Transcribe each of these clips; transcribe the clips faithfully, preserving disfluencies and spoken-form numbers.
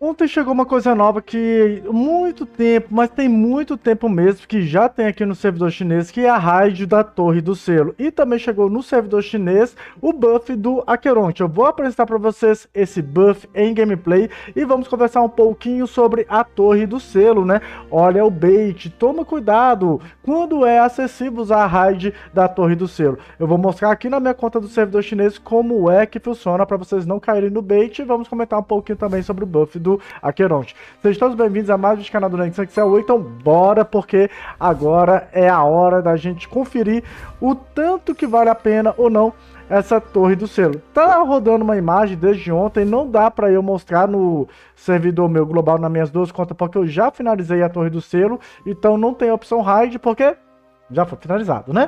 Ontem chegou uma coisa nova que muito tempo, mas tem muito tempo mesmo, que já tem aqui no servidor chinês, que é a raid da Torre do Selo. E também chegou no servidor chinês o buff do Acheronte. Eu vou apresentar para vocês esse buff em gameplay e vamos conversar um pouquinho sobre a Torre do Selo, né? Olha o bait, toma cuidado quando é acessível usar a raid da Torre do Selo. Eu vou mostrar aqui na minha conta do servidor chinês como é que funciona para vocês não caírem no bait e vamos comentar um pouquinho também sobre o buff do Acheronte. Sejam todos bem-vindos a mais um canal do Nexan Excel. Então bora, porque agora é a hora da gente conferir o tanto que vale a pena ou não essa Torre do Selo. Tá rodando uma imagem desde ontem, não dá para eu mostrar no servidor meu global nas minhas duas contas, porque eu já finalizei a Torre do Selo, então não tem opção raid, porque já foi finalizado, né?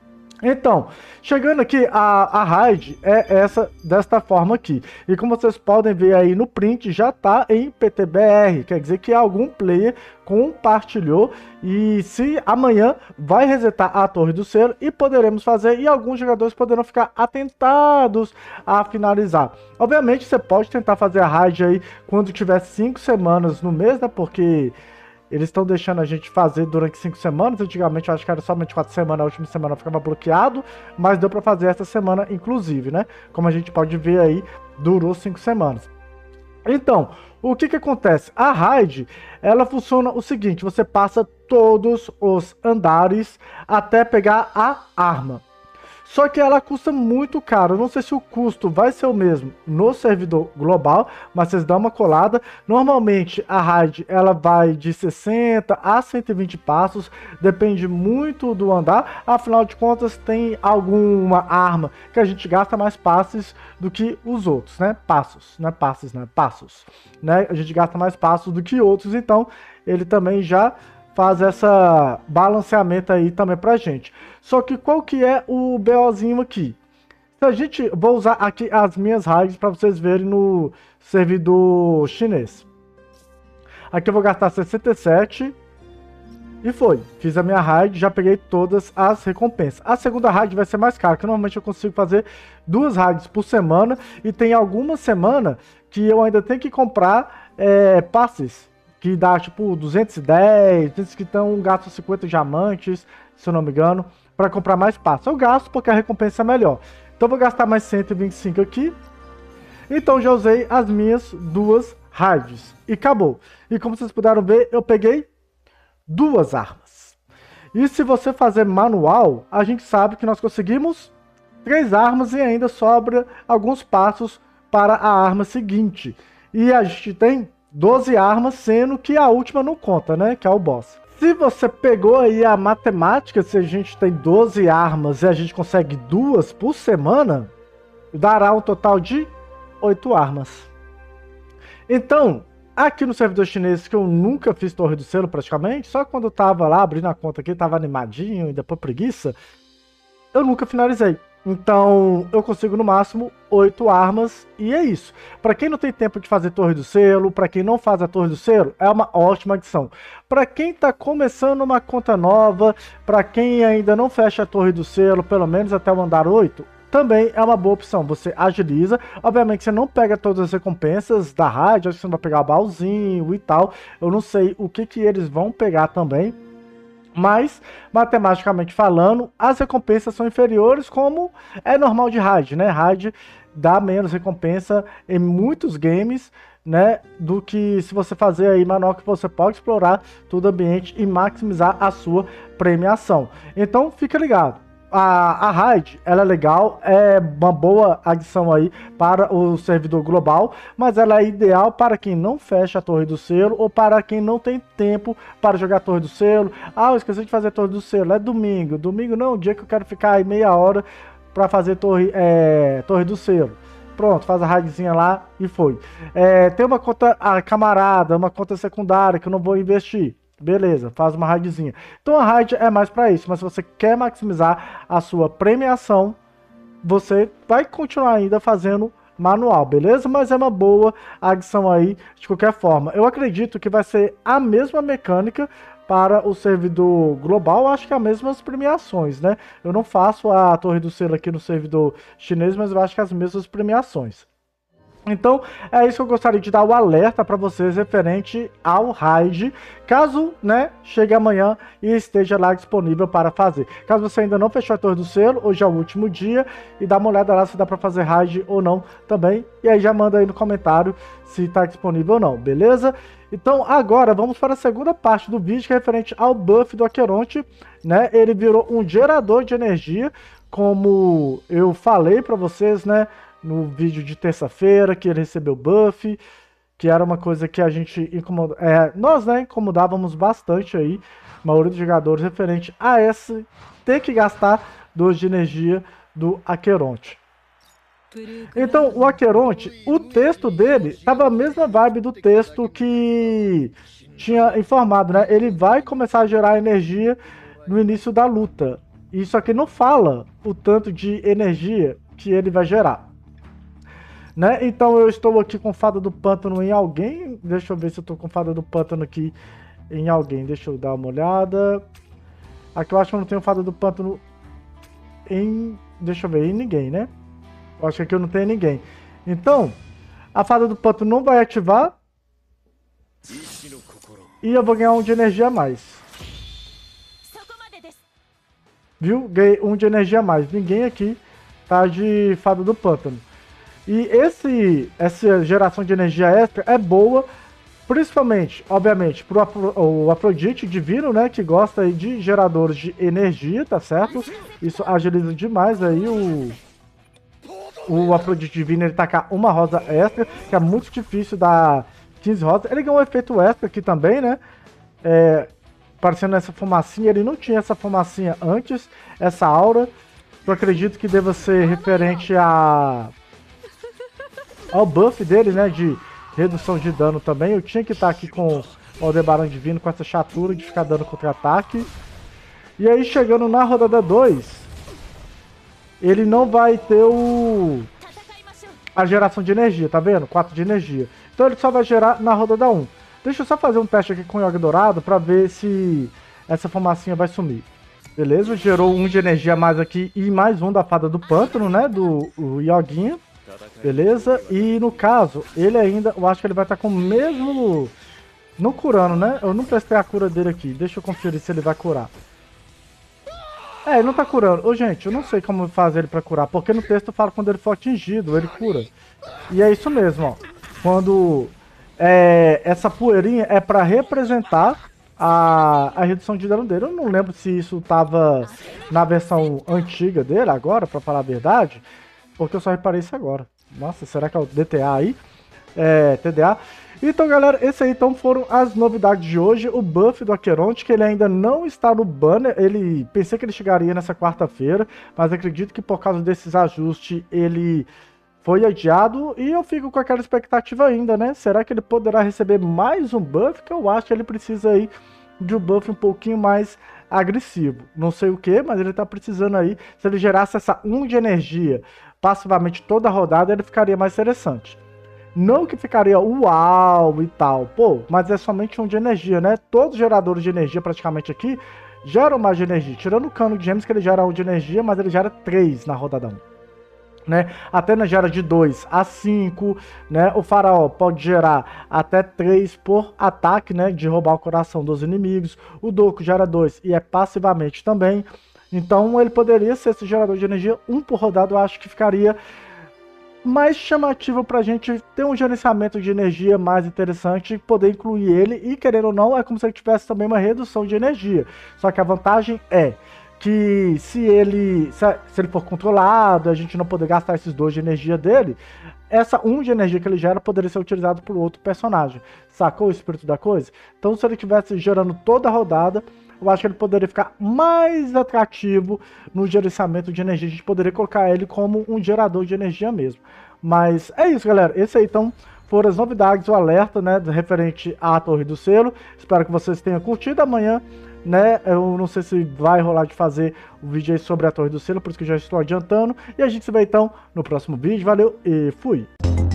Então, chegando aqui, a, a raid é essa, desta forma aqui. E como vocês podem ver aí no print, já está em P T B R. Quer dizer que algum player compartilhou. E se amanhã vai resetar a Torre do Selo e poderemos fazer. E alguns jogadores poderão ficar atentados a finalizar. Obviamente, você pode tentar fazer a raid aí quando tiver cinco semanas no mês, né? Porque eles estão deixando a gente fazer durante cinco semanas. Antigamente eu acho que era somente quatro semanas, a última semana ficava bloqueado, mas deu para fazer essa semana inclusive, né? Como a gente pode ver aí, durou cinco semanas. Então, o que que acontece? A raid, ela funciona o seguinte, você passa todos os andares até pegar a arma. Só que ela custa muito caro. Eu não sei se o custo vai ser o mesmo no servidor global, mas vocês dão uma colada. Normalmente a raid ela vai de sessenta a cento e vinte passos, depende muito do andar. Afinal de contas, tem alguma arma que a gente gasta mais passes do que os outros, né? Passos, não é passes, né? Passos, né? A gente gasta mais passos do que outros, então ele também já faz essa balanceamento aí também pra gente. Só que qual que é o BOzinho aqui? Se a gente, vou usar aqui as minhas raids para vocês verem no servidor chinês. Aqui eu vou gastar sessenta e sete e foi. Fiz a minha raid, já peguei todas as recompensas. A segunda raid vai ser mais cara, que normalmente eu consigo fazer duas raids por semana e tem alguma semana que eu ainda tenho que comprar é, passes, que dá tipo duzentos e dez, diz que estão gasto cinquenta diamantes, se eu não me engano, para comprar mais passos. Eu gasto porque a recompensa é melhor. Então eu vou gastar mais cento e vinte e cinco aqui. Então já usei as minhas duas raids e acabou. E como vocês puderam ver, eu peguei duas armas. E se você fazer manual, a gente sabe que nós conseguimos três armas e ainda sobra alguns passos para a arma seguinte. E a gente tem doze armas, sendo que a última não conta, né? Que é o boss. Se você pegou aí a matemática, se a gente tem doze armas e a gente consegue duas por semana, dará um total de oito armas. Então, aqui no servidor chinês, que eu nunca fiz Torre do Selo praticamente, só quando eu tava lá abrindo a conta aqui, tava animadinho e depois preguiça, eu nunca finalizei. Então, eu consigo no máximo oito armas e é isso. Para quem não tem tempo de fazer Torre do Selo, para quem não faz a Torre do Selo, é uma ótima adição. Para quem está começando uma conta nova, para quem ainda não fecha a Torre do Selo, pelo menos até o andar oito, também é uma boa opção. Você agiliza, obviamente você não pega todas as recompensas da raid, acho que você não vai pegar o baúzinho e tal. Eu não sei o que, que eles vão pegar também. Mas, matematicamente falando, as recompensas são inferiores, como é normal de raid, né? Raid dá menos recompensa em muitos games, né? Do que se você fazer aí manual, que você pode explorar todo o ambiente e maximizar a sua premiação. Então, fica ligado. A, a raid, ela é legal, é uma boa adição aí para o servidor global, mas ela é ideal para quem não fecha a Torre do Selo ou para quem não tem tempo para jogar a Torre do Selo. Ah, eu esqueci de fazer a Torre do Selo, é domingo. Domingo não, o dia que eu quero ficar aí meia hora para fazer torre, é, torre do Selo. Pronto, faz a raidzinha lá e foi. É, tem uma conta a camarada, uma conta secundária que eu não vou investir. Beleza, faz uma raidzinha. Então a raid é mais para isso, mas se você quer maximizar a sua premiação, você vai continuar ainda fazendo manual, beleza? Mas é uma boa adição aí de qualquer forma. Eu acredito que vai ser a mesma mecânica para o servidor global, acho que é as mesmas premiações, né? Eu não faço a Torre do Selo aqui no servidor chinês, mas eu acho que é as mesmas premiações. Então, é isso que eu gostaria de dar o alerta para vocês referente ao raid, caso, né, chegue amanhã e esteja lá disponível para fazer. Caso você ainda não fechou a Torre do Selo, hoje é o último dia, e dá uma olhada lá se dá para fazer raid ou não também, e aí já manda aí no comentário se está disponível ou não, beleza? Então, agora vamos para a segunda parte do vídeo, que é referente ao buff do Aqueronte, né? Ele virou um gerador de energia, como eu falei para vocês, né, no vídeo de terça-feira, que ele recebeu buff, que era uma coisa que a gente incomoda, é, nós, né, incomodávamos bastante aí, a maioria dos jogadores, referente a esse ter que gastar dois de energia do Aqueronte. Então, o Aqueronte, o texto dele tava a mesma vibe do texto que tinha informado, né? Ele vai começar a gerar energia no início da luta. Isso aqui não fala o tanto de energia que ele vai gerar. Né? Então eu estou aqui com Fada do Pântano em alguém. Deixa eu ver se eu estou com Fada do Pântano aqui em alguém. Deixa eu dar uma olhada. Aqui eu acho que eu não tenho Fada do Pântano em... Deixa eu ver, em ninguém, né? Eu acho que aqui eu não tenho ninguém. Então, a Fada do Pântano não vai ativar. E eu vou ganhar um de energia a mais. Viu? Ganhei um de energia a mais. Ninguém aqui tá de Fada do Pântano. E esse, essa geração de energia extra é boa, principalmente, obviamente, para o Afrodite Divino, né, que gosta aí de geradores de energia, tá certo? Isso agiliza demais aí o, o Afrodite Divino, ele tacar uma rosa extra, que é muito difícil dar quinze rosas. Ele ganhou um efeito extra aqui também, né, é, parecendo essa fumacinha, ele não tinha essa fumacinha antes, essa aura. Eu acredito que deva ser referente a... ao buff dele, né, de redução de dano também. Eu tinha que estar aqui com o Aldebaran Divino, com essa chatura de ficar dando contra-ataque. E aí, chegando na rodada dois, ele não vai ter o... a geração de energia, tá vendo? quatro de energia. Então ele só vai gerar na rodada um. Deixa eu só fazer um teste aqui com o Yogi Dourado pra ver se essa fumacinha vai sumir. Beleza, gerou um de energia a mais aqui e mais um da Fada do Pântano, né, do o Yoguinha. Beleza? E no caso, ele ainda, eu acho que ele vai estar com o mesmo... Não curando, né? Eu não prestei a cura dele aqui. Deixa eu conferir se ele vai curar. É, ele não tá curando. Ô, gente, eu não sei como fazer ele pra curar, porque no texto fala quando ele for atingido, ele cura. E é isso mesmo, ó. Quando é, essa poeirinha é pra representar a, a redução de dano dele. Eu não lembro se isso tava na versão antiga dele agora, pra falar a verdade. Porque eu só reparei isso agora. Nossa, será que é o D T A aí? É, T D A. Então, galera, esse aí então foram as novidades de hoje. O buff do Aqueronte, que ele ainda não está no banner. Ele, pensei que ele chegaria nessa quarta-feira, mas acredito que por causa desses ajustes ele foi adiado. E eu fico com aquela expectativa ainda, né? Será que ele poderá receber mais um buff? Que eu acho que ele precisa aí de um buff um pouquinho mais agressivo. Não sei o que, mas ele tá precisando aí. Se ele gerasse essa um de energia passivamente toda a rodada, ele ficaria mais interessante. Não que ficaria uau e tal, pô, mas é somente um de energia, né? Todos os geradores de energia praticamente aqui geram mais de energia. Tirando o cano de gems, que ele gera um de energia, mas ele gera três na rodada um. Né? A Athena gera de dois a cinco, né? O Faraó pode gerar até três por ataque, né? De roubar o coração dos inimigos. O Doku gera dois e é passivamente também. Então ele poderia ser esse gerador de energia um por rodada. Eu acho que ficaria mais chamativo pra gente ter um gerenciamento de energia mais interessante, poder incluir ele. E querendo ou não, é como se ele tivesse também uma redução de energia. Só que a vantagem é que se ele, se, se ele for controlado, a gente não poder gastar esses dois de energia dele, essa um de energia que ele gera poderia ser utilizado por outro personagem. Sacou o espírito da coisa? Então se ele estivesse gerando toda a rodada, eu acho que ele poderia ficar mais atrativo no gerenciamento de energia. A gente poderia colocar ele como um gerador de energia mesmo. Mas é isso, galera. Esse aí, então, foram as novidades, o alerta, né, referente à Torre do Selo. Espero que vocês tenham curtido. Amanhã, né, eu não sei se vai rolar de fazer o vídeo aí sobre a Torre do Selo, por isso que eu já estou adiantando. E a gente se vê, então, no próximo vídeo. Valeu e fui!